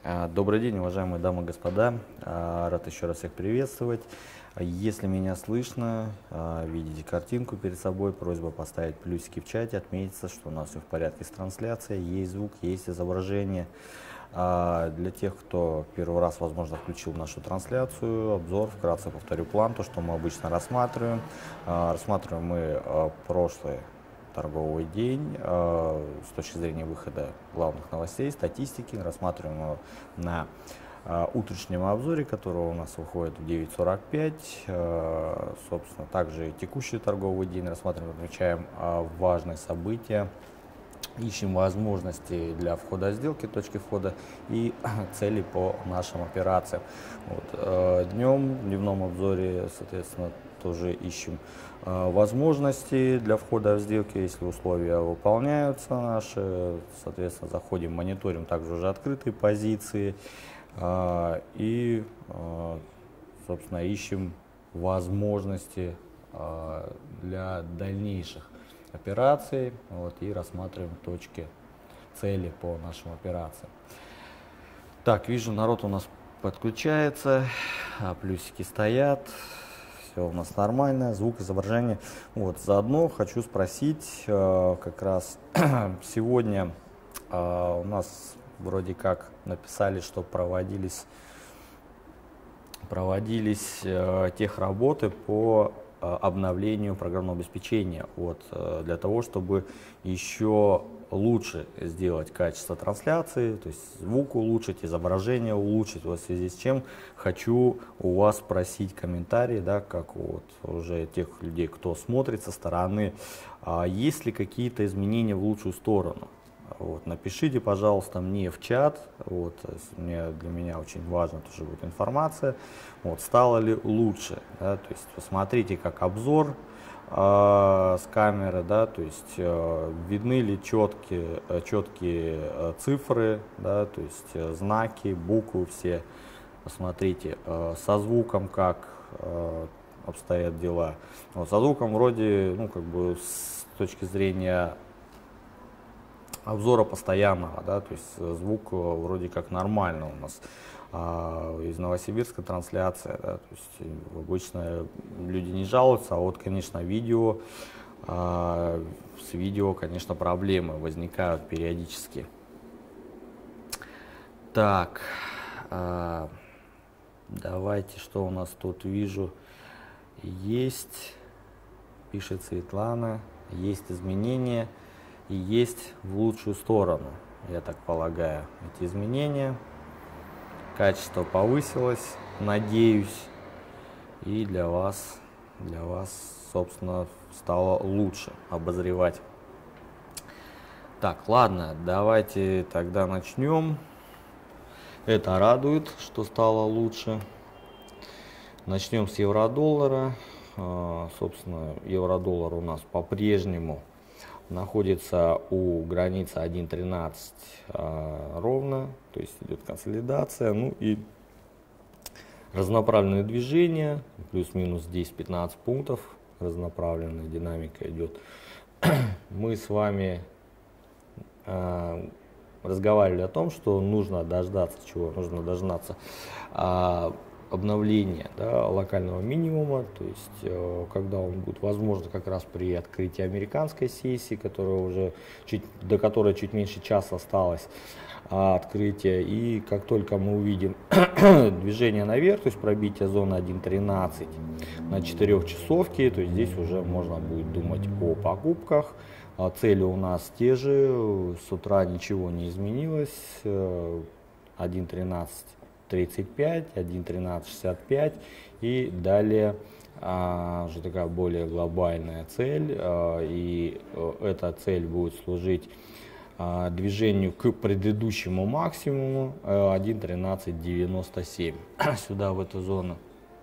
Добрый день, уважаемые дамы и господа. Рад еще раз всех приветствовать. Если меня слышно, видите картинку перед собой, просьба поставить плюсики в чате, отметиться, что у нас все в порядке с трансляцией, есть звук, есть изображение. Для тех, кто первый раз, возможно, включил нашу трансляцию, обзор, вкратце повторю план, то, что мы обычно рассматриваем. Рассматриваем мы прошлый торговый день с точки зрения выхода главных новостей, статистики. Рассматриваем его на утреннем обзоре, который у нас выходит в 9:45. Собственно, также текущий торговый день рассматриваем, отмечаем важные события, ищем возможности для входа в сделки, точки входа и цели по нашим операциям. В дневном обзоре, соответственно, тоже ищем возможности для входа в сделки, если условия выполняются наши, соответственно, заходим, мониторим также уже открытые позиции и, собственно, ищем возможности для дальнейших операций и рассматриваем точки цели по нашим операциям. Так, вижу, народ у нас подключается, плюсики стоят. Все у нас нормально, звук, изображение. Заодно хочу спросить, как раз сегодня у нас вроде как написали, что проводились техработы по обновлению программного обеспечения, для того, чтобы еще лучше сделать качество трансляции, то есть звук улучшить, изображение улучшить. В связи с чем хочу у вас спросить комментарии, как уже тех людей, кто смотрит со стороны, есть ли какие-то изменения в лучшую сторону. Напишите, пожалуйста, мне в чат, для меня очень важна тоже будет информация, стало ли лучше, то есть посмотрите, как обзор с камеры, то есть видны ли четкие цифры, то есть знаки, буквы все, посмотрите, со звуком как обстоят дела. Со звуком вроде, с точки зрения обзора постоянного, то есть звук вроде как нормально у нас. Из Новосибирска трансляция, то есть обычно люди не жалуются, конечно, видео, с видео, конечно, проблемы возникают периодически. Так, давайте, что у нас тут вижу, пишет Светлана, есть изменения. И есть в лучшую сторону, я так полагаю, эти изменения. Качество повысилось, надеюсь, и для вас, собственно, стало лучше обозревать. Так, ладно, давайте тогда начнем. Это радует, что стало лучше. Начнем с евро-доллара. Собственно, евро-доллар у нас по-прежнему находится у границы 1.13 ровно, то есть идет консолидация, и разнонаправленное движение, плюс-минус 10-15 пунктов, разнонаправленная динамика идет. Мы с вами разговаривали о том, что нужно дождаться обновление локального минимума, то есть когда он будет возможно как раз при открытии американской сессии, до которой чуть меньше часа осталось открытие, и как только мы увидим движение наверх, то есть пробитие зоны 1.13 на 4-часовке, то есть здесь уже можно будет думать о покупках. Цели у нас те же, с утра ничего не изменилось, 1.1335, 1.1365 и далее уже такая более глобальная цель, и эта цель будет служить движению к предыдущему максимуму 1.1397 сюда, в эту зону.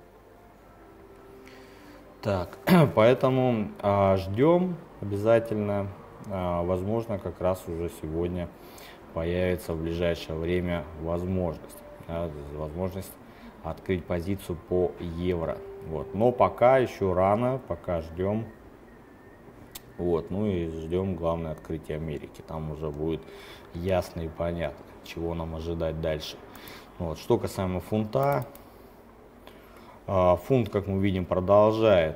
Так, поэтому ждем обязательно, возможно, как раз уже сегодня появится в ближайшее время возможность открыть позицию по евро. Но пока еще рано, пока ждем. И ждем главное открытие Америки. Там уже будет ясно и понятно, чего нам ожидать дальше. Вот. Что касаемо фунта, фунт, как мы видим, продолжает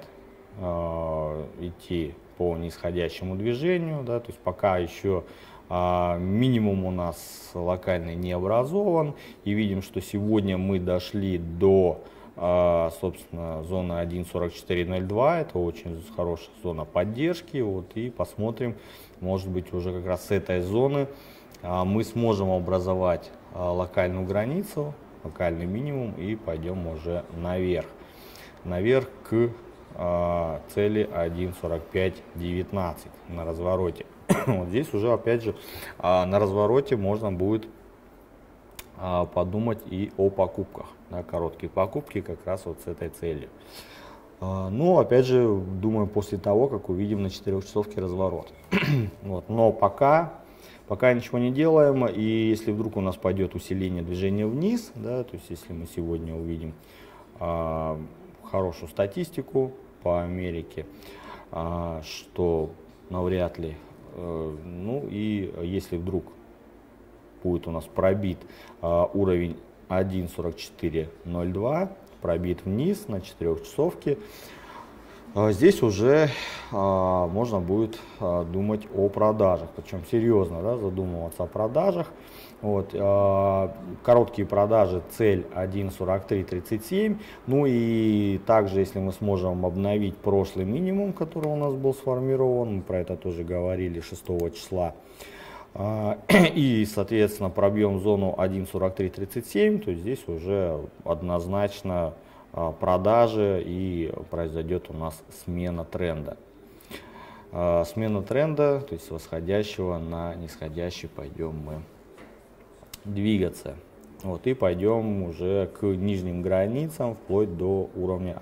идти по нисходящему движению, да, то есть пока еще минимум у нас локальный не образован, и видим, что сегодня мы дошли до, собственно, зоны 1.4402, это очень хорошая зона поддержки, вот, и посмотрим, может быть, уже как раз с этой зоны мы сможем образовать локальную границу, локальный минимум, и пойдем уже наверх к цели 1.4519 на развороте. Вот здесь уже, опять же, на развороте можно будет подумать и о покупках, да, короткие покупки как раз вот с этой целью. Ну, опять же, думаю, после того, как увидим на 4-часовке разворот. Вот. Но пока ничего не делаем, и если вдруг у нас пойдет усиление движения вниз, да, то есть если мы сегодня увидим хорошую статистику по Америке, что навряд ли, ну и если вдруг будет у нас пробит уровень 1.4402, пробит вниз на 4-часовке, здесь уже можно будет думать о продажах, причем серьезно, да, задумываться о продажах. Вот, короткие продажи, цель 1.4337, ну и также, если мы сможем обновить прошлый минимум, который у нас был сформирован, мы про это тоже говорили 6 числа, и, соответственно, пробьем зону 1.4337, то здесь уже однозначно продажи и произойдет у нас смена тренда. Смена тренда, то есть с восходящего на нисходящий пойдем мы двигаться. Вот, и пойдем уже к нижним границам, вплоть до уровня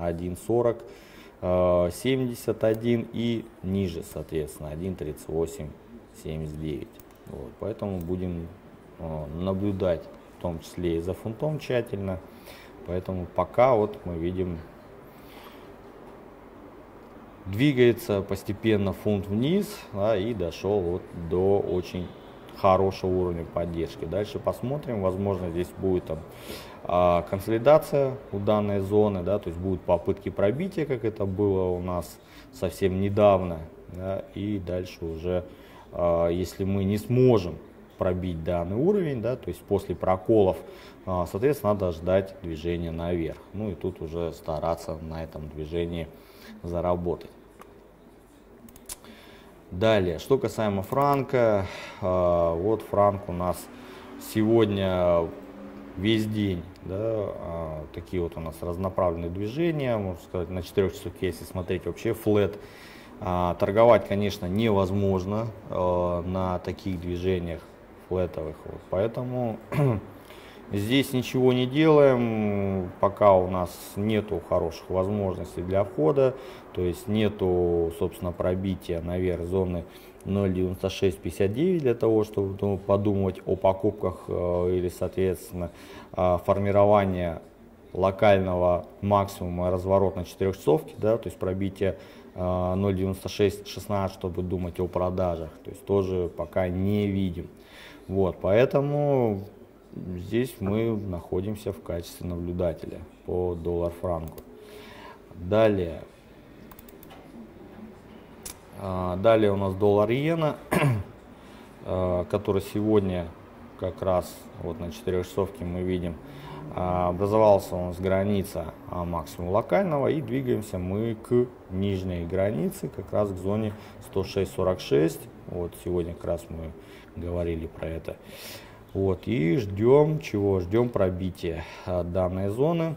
1.4071 и ниже, соответственно, 1.3879. Вот, поэтому будем наблюдать, в том числе и за фунтом тщательно. Поэтому пока вот мы видим, двигается постепенно фунт вниз, да, и дошел вот до очень хорошего уровня поддержки. Дальше посмотрим, возможно, здесь будет там консолидация у данной зоны, да, то есть будут попытки пробития, как это было у нас совсем недавно, да, и дальше уже, если мы не сможем пробить данный уровень, да, то есть после проколов, соответственно, надо ждать движения наверх. Ну и тут уже стараться на этом движении заработать. Далее, что касаемо франка, вот франк у нас сегодня весь день, да, такие вот у нас разнонаправленные движения, можно сказать, на 4 часовке, если смотреть вообще флэт. Торговать, конечно, невозможно на таких движениях флетовых, вот, поэтому здесь ничего не делаем, пока у нас нету хороших возможностей для входа, то есть нету, собственно, пробития наверх зоны 0.9659 для того, чтобы подумать о покупках или, соответственно, формирование локального максимума разворот на 4 часовке, да, то есть пробитие 0.9616, чтобы думать о продажах, то есть тоже пока не видим. Вот, поэтому здесь мы находимся в качестве наблюдателя по доллар-франку. Далее у нас доллар-иена, который сегодня как раз вот на 4 часовке мы видим, образовался у нас граница максимума локального, и двигаемся мы к нижней границе, как раз к зоне 106.46. Вот сегодня как раз мы говорили про это. Вот, и ждем чего? Ждем пробития данной зоны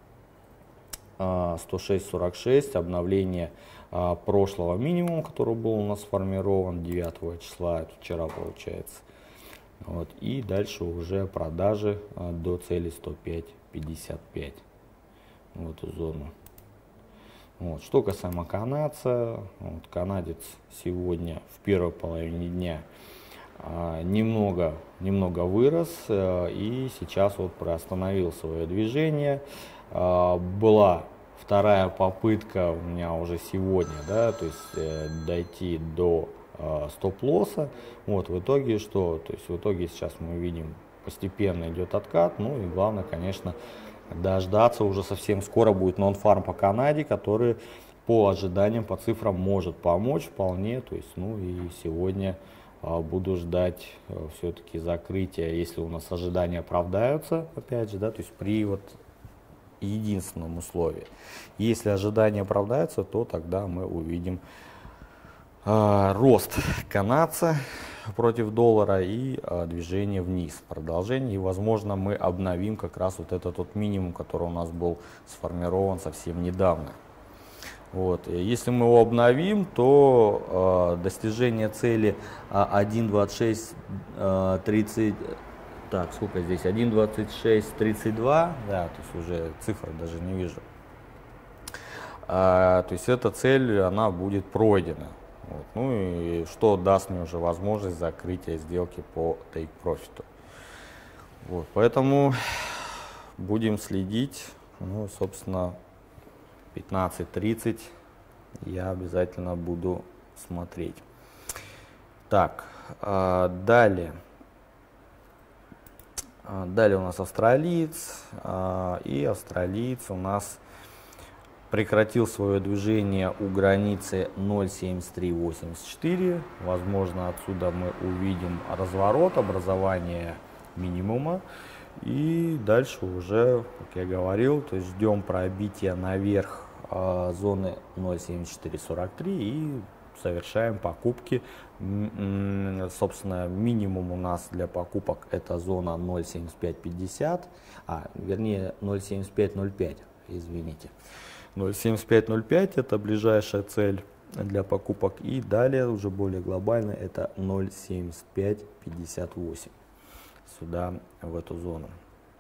106.46, обновление прошлого минимума, который был у нас сформирован 9 числа, это вчера получается. Вот, и дальше уже продажи до цели 105.55, в эту зону. Вот, что касаемо канадца, вот, канадец сегодня в первой половине дня немного вырос, и сейчас вот приостановил свое движение. Была вторая попытка у меня уже сегодня, да, то есть дойти до стоп-лосса. Вот, в итоге что? То есть в итоге сейчас мы видим постепенно идет откат. Ну и главное, конечно, дождаться уже совсем скоро будет нон-фарм по Канаде, который по ожиданиям, по цифрам может помочь вполне. То есть, ну и сегодня буду ждать все-таки закрытия, если у нас ожидания оправдаются, опять же, да, то есть при вот единственном условии. Если ожидания оправдаются, то тогда мы увидим рост канадца против доллара и движение вниз, продолжение, и возможно мы обновим как раз вот этот вот минимум, который у нас был сформирован совсем недавно. Вот. Если мы его обновим, то достижение цели 1.2630, так, сколько здесь, 1.2632, да, то есть уже цифры даже не вижу. То есть эта цель, она будет пройдена. Вот. Ну и что даст мне уже возможность закрытия сделки по Take Profit. Вот. Поэтому будем следить, ну, собственно, 15:30 я обязательно буду смотреть. Так, далее. Далее у нас австралиец, и австралиец у нас прекратил свое движение у границы 0.7384. Возможно, отсюда мы увидим разворот, образование минимума. И дальше уже, как я говорил, то есть ждем пробития наверх зоны 0.7443 и совершаем покупки. Собственно, минимум у нас для покупок это зона 0.7550, вернее 0.7505, извините. 0.7505 это ближайшая цель для покупок, и далее уже более глобально это 0.7558 сюда, в эту зону.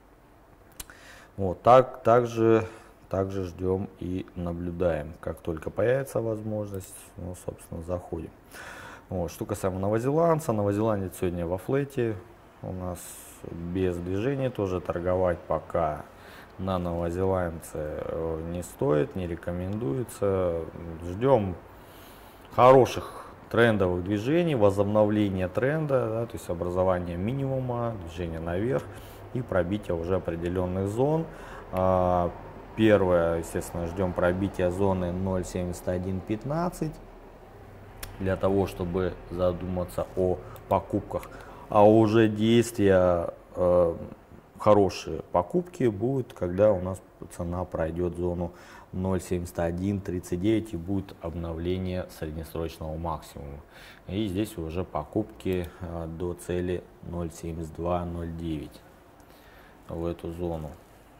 Вот также ждем и наблюдаем, как только появится возможность, ну, собственно, заходим. Вот. Что касаемо новозеландца, новозеландец сегодня во флете у нас без движения, тоже торговать пока на новозеландце не стоит, не рекомендуется. Ждем хороших трендовых движений, возобновления тренда, да, то есть образование минимума, движение наверх и пробитие уже определенных зон. Первое, естественно, ждем пробития зоны 0.7115 для того, чтобы задуматься о покупках. А уже действия, хорошие покупки будут, когда у нас цена пройдет зону 0.7139 и будет обновление среднесрочного максимума. И здесь уже покупки до цели 0.7209 в эту зону.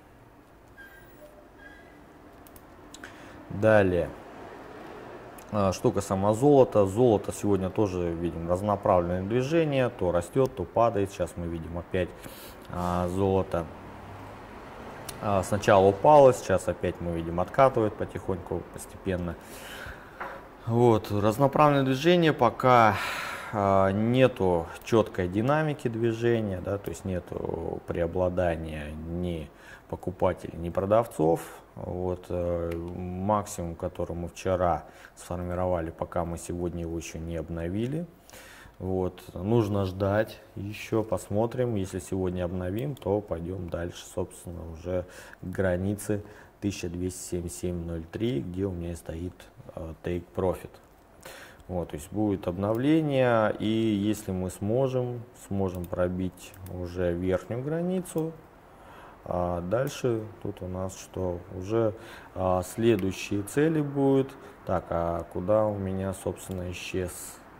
Далее, что касаемо золота. Золото сегодня тоже видим разнонаправленное движение, то растет, то падает. Сейчас мы видим опять золото сначала упало, сейчас опять мы видим откатывает потихоньку, постепенно. Вот, разнонаправленное движение, пока нету четкой динамики движения, да, то есть нету преобладания ни покупателей, ни продавцов. Вот, максимум, который мы вчера сформировали, пока мы сегодня его еще не обновили. Вот, нужно ждать, еще посмотрим. Если сегодня обновим, то пойдем дальше, собственно, уже к границе 1277.03, где у меня стоит Take Profit. Вот, то есть будет обновление, и если мы сможем пробить уже верхнюю границу, дальше тут у нас что? Уже следующие цели будут. Так, а куда у меня, собственно, исчез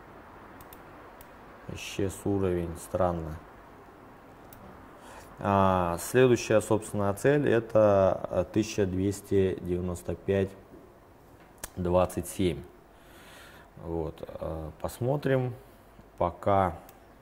уровень? Странно. Следующая, собственно, цель это 1295.27. Вот, посмотрим. Пока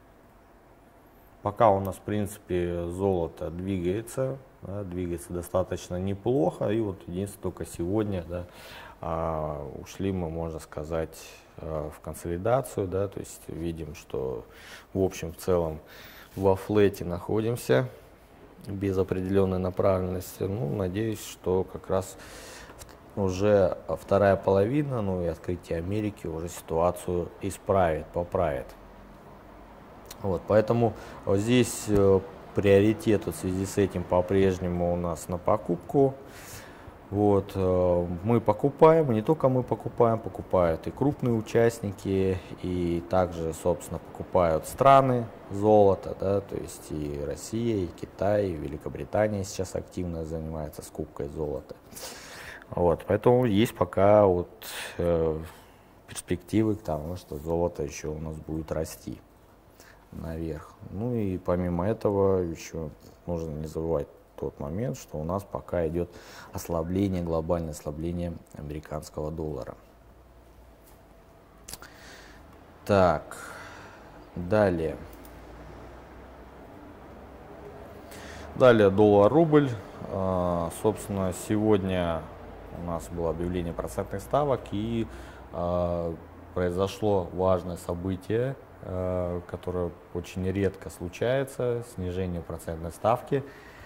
у нас, в принципе, золото двигается, да, двигается достаточно неплохо. И вот единственное, только сегодня, да, ушли мы, можно сказать, в консолидацию, да, то есть видим, что в общем, в целом во флете находимся без определенной направленности. Ну, надеюсь, что как раз уже вторая половина, ну и открытие Америки уже ситуацию исправит, поправит. Вот, поэтому вот здесь приоритет в связи с этим по-прежнему у нас на покупку. Вот, мы покупаем, не только мы покупаем, покупают и крупные участники, и также, собственно, покупают страны золота, да, то есть и Россия, и Китай, и Великобритания сейчас активно занимается скупкой золота. Вот, поэтому есть пока вот перспективы к тому, что золото еще у нас будет расти наверх. Ну и помимо этого еще нужно не забывать тот момент, что у нас пока идет ослабление, глобальное ослабление американского доллара. Так, далее. Далее доллар-рубль. Собственно, сегодня у нас было объявление процентных ставок, и произошло важное событие, которое очень редко случается, снижение процентной ставки.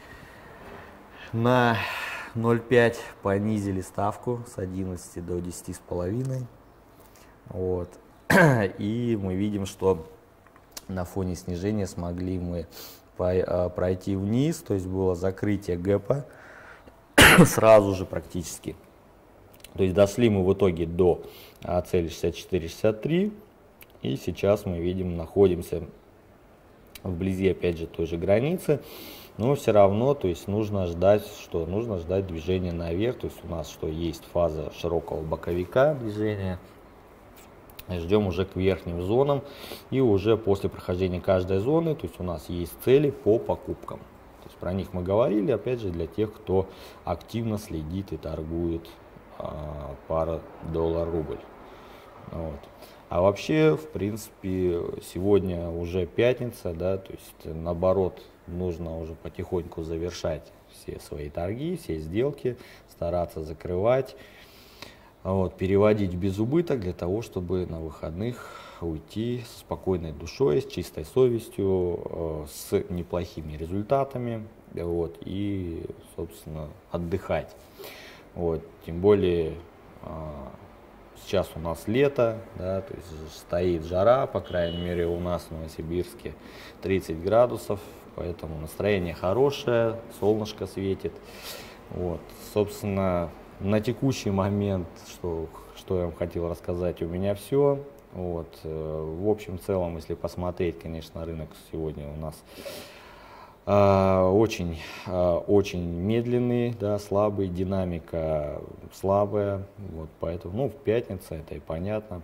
На 0,5 понизили ставку с 11 до 10,5. Вот. И мы видим, что на фоне снижения смогли мы пройти вниз, то есть было закрытие гэпа сразу же практически. То есть дошли мы в итоге до цели 64-63, и сейчас мы видим, находимся вблизи опять же той же границы. Но все равно, то есть нужно ждать, что нужно ждать движения наверх, то есть у нас что есть фаза широкого боковика движения, ждем уже к верхним зонам, и уже после прохождения каждой зоны, то есть у нас есть цели по покупкам. То есть про них мы говорили, опять же, для тех, кто активно следит и торгует пара доллар-рубль. Вот. А вообще, в принципе, сегодня уже пятница, да, то есть наоборот, нужно уже потихоньку завершать все свои торги, все сделки, стараться закрывать, вот, переводить в безубыток для того, чтобы на выходных уйти с спокойной душой, с чистой совестью, с неплохими результатами, вот, и, собственно, отдыхать. Вот, тем более сейчас у нас лето, да, то есть стоит жара, по крайней мере у нас в Новосибирске 30 градусов, поэтому настроение хорошее, солнышко светит. Вот, собственно, на текущий момент, что я вам хотел рассказать, у меня все. Вот, в общем целом, если посмотреть, конечно, рынок сегодня у нас очень медленный, да, слабый, динамика слабая, вот, поэтому, ну, в пятницу это и понятно,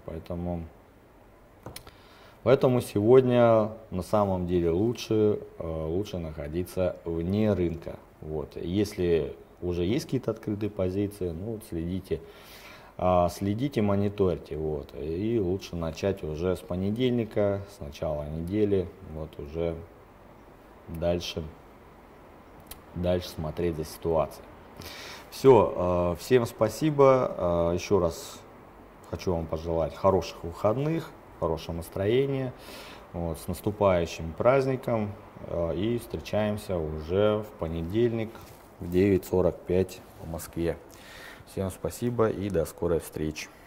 поэтому сегодня на самом деле лучше находиться вне рынка, вот. Если уже есть какие-то открытые позиции, ну, вот, следите, мониторьте, вот, и лучше начать уже с понедельника, с начала недели, вот, уже дальше смотреть за ситуацией. Все, всем спасибо. Еще раз хочу вам пожелать хороших выходных, хорошего настроения. Вот, с наступающим праздником. И встречаемся уже в понедельник в 9:45 в Москве. Всем спасибо и до скорой встречи.